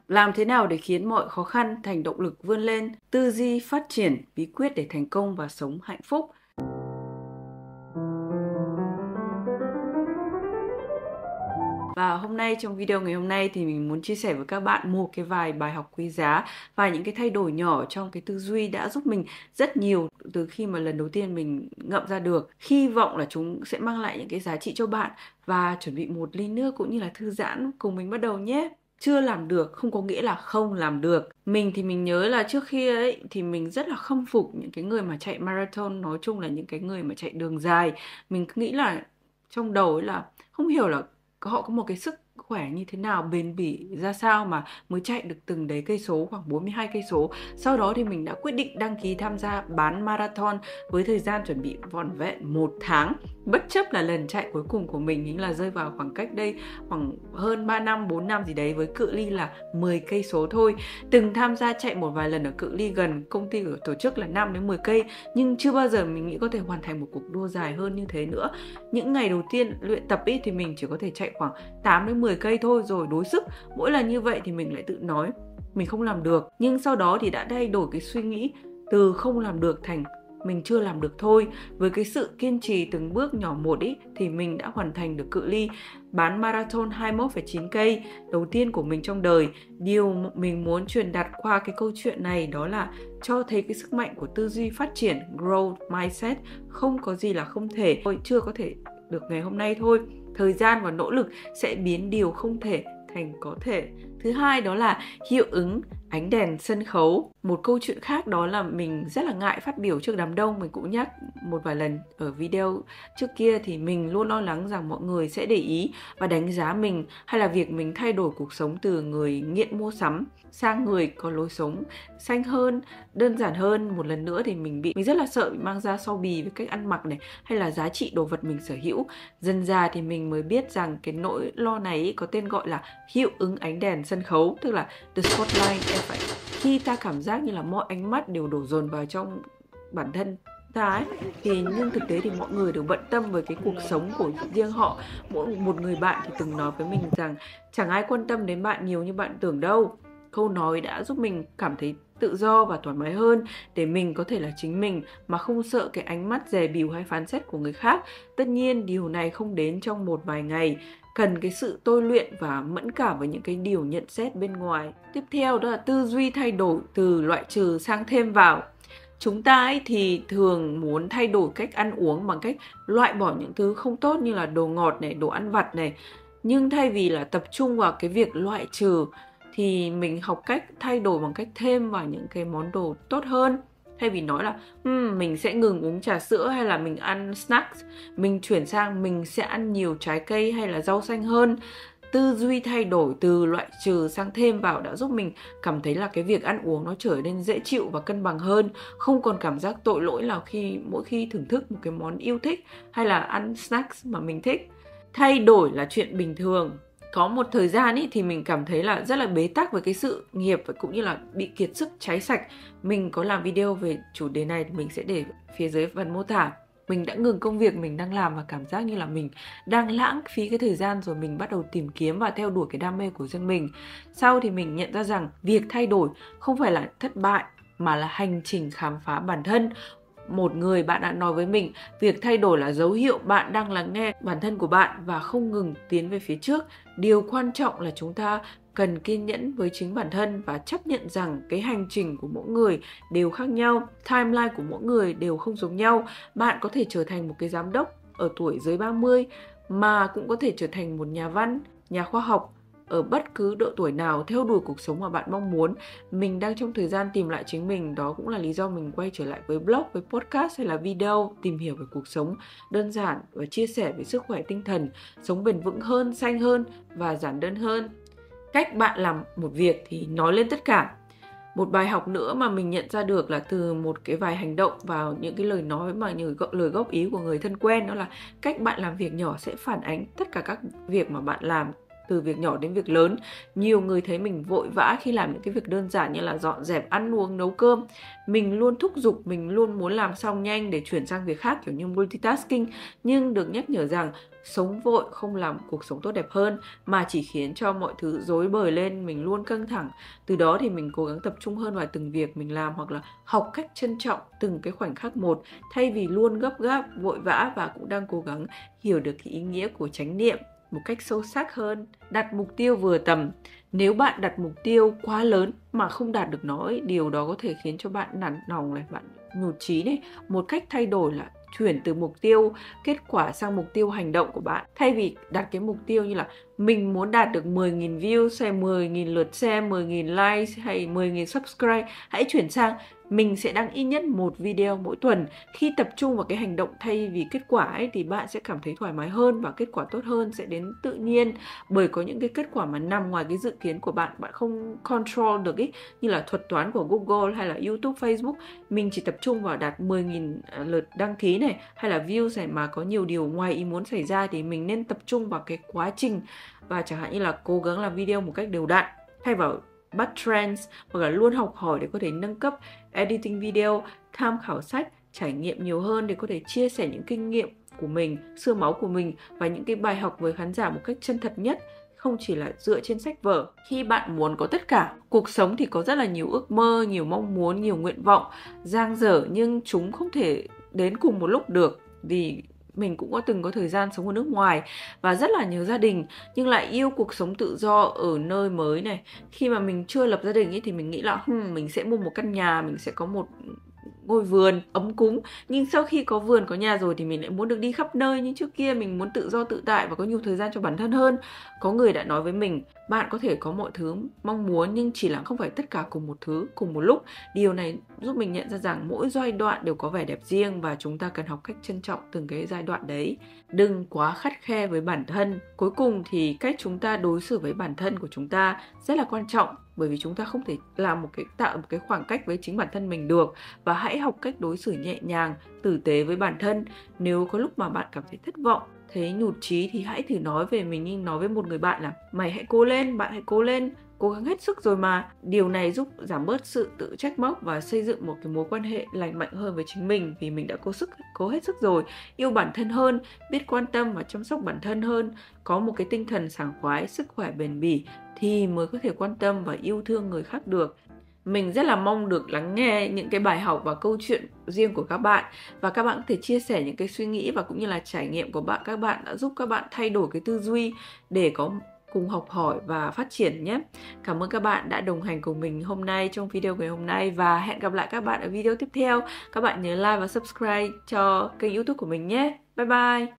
Làm thế nào để khiến mọi khó khăn thành động lực vươn lên, tư duy phát triển, bí quyết để thành công và sống hạnh phúc. Và hôm nay trong video ngày hôm nay thì mình muốn chia sẻ với các bạn một cái vài bài học quý giá và những cái thay đổi nhỏ trong cái tư duy đã giúp mình rất nhiều từ khi mà lần đầu tiên mình ngậm ra được. Hy vọng là chúng sẽ mang lại những cái giá trị cho bạn, và chuẩn bị một ly nước cũng như là thư giãn cùng mình bắt đầu nhé. Chưa làm được không có nghĩa là không làm được. Mình thì mình nhớ là trước khi ấy thì mình rất là khâm phục những cái người mà chạy marathon, nói chung là những cái người mà chạy đường dài. Mình cứ nghĩ là trong đầu ấy là không hiểu là họ có một cái sức khỏe như thế nào, bền bỉ ra sao mà mới chạy được từng đấy cây số, khoảng 42 cây số. Sau đó thì mình đã quyết định đăng ký tham gia bán marathon với thời gian chuẩn bị vỏn vẹn 1 tháng. Bất chấp là lần chạy cuối cùng của mình chính là rơi vào khoảng cách đây khoảng hơn 3 năm, 4 năm gì đấy, với cự ly là 10 cây số thôi. Từng tham gia chạy một vài lần ở cự ly gần, công ty của tổ chức là 5 đến 10 cây, nhưng chưa bao giờ mình nghĩ có thể hoàn thành một cuộc đua dài hơn như thế nữa. Những ngày đầu tiên luyện tập ý, thì mình chỉ có thể chạy khoảng 8 đến 10 cây thôi rồi đuối sức. Mỗi lần như vậy thì mình lại tự nói mình không làm được. Nhưng sau đó thì đã thay đổi cái suy nghĩ từ không làm được thành mình chưa làm được thôi. Với cái sự kiên trì từng bước nhỏ một ý, thì mình đã hoàn thành được cự ly bán marathon 21,9 cây đầu tiên của mình trong đời. Điều mình muốn truyền đạt qua cái câu chuyện này đó là cho thấy cái sức mạnh của tư duy phát triển, growth mindset. Không có gì là không thể. Tôi chưa có thể được ngày hôm nay thôi. Thời gian và nỗ lực sẽ biến điều không thể thành có thể. Thứ hai đó là hiệu ứng ánh đèn sân khấu. Một câu chuyện khác đó là mình rất là ngại phát biểu trước đám đông. Mình cũng nhắc một vài lần ở video trước kia thì mình luôn lo lắng rằng mọi người sẽ để ý và đánh giá mình, hay là việc mình thay đổi cuộc sống từ người nghiện mua sắm sang người có lối sống xanh hơn, đơn giản hơn. Một lần nữa thì mình rất là sợ bị mang ra so bì với cách ăn mặc này, hay là giá trị đồ vật mình sở hữu. Dần dà thì mình mới biết rằng cái nỗi lo này có tên gọi là hiệu ứng ánh đèn sân khấu, tức là the spotlight effect. Khi ta cảm giác như là mọi ánh mắt đều đổ dồn vào trong bản thân ta ấy, nhưng thực tế thì mọi người đều bận tâm với cái cuộc sống của riêng họ. Một người bạn thì từng nói với mình rằng chẳng ai quan tâm đến bạn nhiều như bạn tưởng đâu. Câu nói đã giúp mình cảm thấy tự do và thoải mái hơn, để mình có thể là chính mình mà không sợ cái ánh mắt dè bỉu hay phán xét của người khác. Tất nhiên điều này không đến trong một vài ngày, cần cái sự tôi luyện và mẫn cảm với những cái điều nhận xét bên ngoài. Tiếp theo đó là tư duy thay đổi từ loại trừ sang thêm vào. Chúng ta ấy thì thường muốn thay đổi cách ăn uống bằng cách loại bỏ những thứ không tốt như là đồ ngọt này, đồ ăn vặt này. Nhưng thay vì là tập trung vào cái việc loại trừ thì mình học cách thay đổi bằng cách thêm vào những cái món đồ tốt hơn. Thay vì nói là mình sẽ ngừng uống trà sữa hay là mình ăn snacks, mình chuyển sang mình sẽ ăn nhiều trái cây hay là rau xanh hơn. Tư duy thay đổi từ loại trừ sang thêm vào đã giúp mình cảm thấy là cái việc ăn uống nó trở nên dễ chịu và cân bằng hơn. Không còn cảm giác tội lỗi nào mỗi khi thưởng thức một cái món yêu thích hay là ăn snacks mà mình thích. Thay đổi là chuyện bình thường. Có một thời gian thì mình cảm thấy là rất là bế tắc với cái sự nghiệp và cũng như là bị kiệt sức, cháy sạch. Mình có làm video về chủ đề này thì mình sẽ để phía dưới phần mô tả. Mình đã ngừng công việc mình đang làm và cảm giác như là mình đang lãng phí cái thời gian, rồi mình bắt đầu tìm kiếm và theo đuổi cái đam mê của riêng mình. Sau thì mình nhận ra rằng việc thay đổi không phải là thất bại mà là hành trình khám phá bản thân. Một người bạn đã nói với mình, việc thay đổi là dấu hiệu bạn đang lắng nghe bản thân của bạn và không ngừng tiến về phía trước. Điều quan trọng là chúng ta cần kiên nhẫn với chính bản thân và chấp nhận rằng cái hành trình của mỗi người đều khác nhau, timeline của mỗi người đều không giống nhau. Bạn có thể trở thành một cái giám đốc ở tuổi dưới 30 mà cũng có thể trở thành một nhà văn, nhà khoa học ở bất cứ độ tuổi nào, theo đuổi cuộc sống mà bạn mong muốn. Mình đang trong thời gian tìm lại chính mình, đó cũng là lý do mình quay trở lại với blog, với podcast hay là video, tìm hiểu về cuộc sống đơn giản và chia sẻ về sức khỏe tinh thần, sống bền vững hơn, xanh hơn và giản đơn hơn. Cách bạn làm một việc thì nói lên tất cả. Một bài học nữa mà mình nhận ra được là từ một cái vài hành động vào những cái lời nói mà những lời góp ý của người thân quen, đó là cách bạn làm việc nhỏ sẽ phản ánh tất cả các việc mà bạn làm, từ việc nhỏ đến việc lớn. Nhiều người thấy mình vội vã khi làm những cái việc đơn giản như là dọn dẹp, ăn uống, nấu cơm. Mình luôn thúc giục, mình luôn muốn làm xong nhanh để chuyển sang việc khác, kiểu như multitasking. Nhưng được nhắc nhở rằng sống vội không làm cuộc sống tốt đẹp hơn, mà chỉ khiến cho mọi thứ rối bời lên, mình luôn căng thẳng. Từ đó thì mình cố gắng tập trung hơn vào từng việc mình làm, hoặc là học cách trân trọng từng cái khoảnh khắc một, thay vì luôn gấp gáp, vội vã, và cũng đang cố gắng hiểu được cái ý nghĩa của chánh niệm một cách sâu sắc hơn. Đặt mục tiêu vừa tầm. Nếu bạn đặt mục tiêu quá lớn mà không đạt được nó ấy, điều đó có thể khiến cho bạn nản lòng này, bạn nhụt chí này. Một cách thay đổi là chuyển từ mục tiêu kết quả sang mục tiêu hành động của bạn. Thay vì đặt cái mục tiêu như là mình muốn đạt được 10.000 views hay 10.000 lượt xem, 10.000 likes hay 10.000 subscribe, hãy chuyển sang mình sẽ đăng ít nhất một video mỗi tuần. Khi tập trung vào cái hành động thay vì kết quả ấy, thì bạn sẽ cảm thấy thoải mái hơn và kết quả tốt hơn sẽ đến tự nhiên. Bởi có những cái kết quả mà nằm ngoài cái dự kiến của bạn, bạn không control được ý, như là thuật toán của Google hay là YouTube, Facebook. Mình chỉ tập trung vào đạt 10.000 lượt đăng ký này hay là views này mà có nhiều điều ngoài ý muốn xảy ra, thì mình nên tập trung vào cái quá trình, và chẳng hạn như là cố gắng làm video một cách đều đặn, thay vào bắt trends, hoặc là luôn học hỏi để có thể nâng cấp editing video, tham khảo sách, trải nghiệm nhiều hơn để có thể chia sẻ những kinh nghiệm của mình, xương máu của mình và những cái bài học với khán giả một cách chân thật nhất, không chỉ là dựa trên sách vở. Khi bạn muốn có tất cả, cuộc sống thì có rất là nhiều ước mơ, nhiều mong muốn, nhiều nguyện vọng dang dở, nhưng chúng không thể đến cùng một lúc được, vì mình cũng từng có thời gian sống ở nước ngoài và rất là nhớ gia đình, nhưng lại yêu cuộc sống tự do ở nơi mới này. Khi mà mình chưa lập gia đình ấy, thì mình nghĩ là mình sẽ mua một căn nhà, mình sẽ có một ngôi vườn ấm cúng. Nhưng sau khi có vườn, có nhà rồi thì mình lại muốn được đi khắp nơi như trước kia. Mình muốn tự do tự tại và có nhiều thời gian cho bản thân hơn. Có người đã nói với mình, bạn có thể có mọi thứ mong muốn, nhưng chỉ là không phải tất cả cùng một thứ cùng một lúc. Điều này giúp mình nhận ra rằng mỗi giai đoạn đều có vẻ đẹp riêng, và chúng ta cần học cách trân trọng từng cái giai đoạn đấy. Đừng quá khắt khe với bản thân. Cuối cùng thì cách chúng ta đối xử với bản thân của chúng ta rất là quan trọng, bởi vì chúng ta không thể tạo một cái khoảng cách với chính bản thân mình được. Và hãy học cách đối xử nhẹ nhàng, tử tế với bản thân. Nếu có lúc mà bạn cảm thấy thất vọng, thấy nhụt chí, thì hãy thử nói về mình như nói với một người bạn là mày hãy cố lên, bạn hãy cố lên, cố gắng hết sức rồi mà. Điều này giúp giảm bớt sự tự trách móc và xây dựng một cái mối quan hệ lành mạnh hơn với chính mình, vì mình đã cố hết sức rồi. Yêu bản thân hơn, biết quan tâm và chăm sóc bản thân hơn, có một cái tinh thần sảng khoái, sức khỏe bền bỉ thì mới có thể quan tâm và yêu thương người khác được. Mình rất là mong được lắng nghe những cái bài học và câu chuyện riêng của các bạn, và các bạn có thể chia sẻ những cái suy nghĩ và cũng như là trải nghiệm của các bạn đã giúp các bạn thay đổi cái tư duy để có cùng học hỏi và phát triển nhé. Cảm ơn các bạn đã đồng hành cùng mình hôm nay trong video ngày hôm nay, và hẹn gặp lại các bạn ở video tiếp theo. Các bạn nhớ like và subscribe cho kênh YouTube của mình nhé. Bye bye!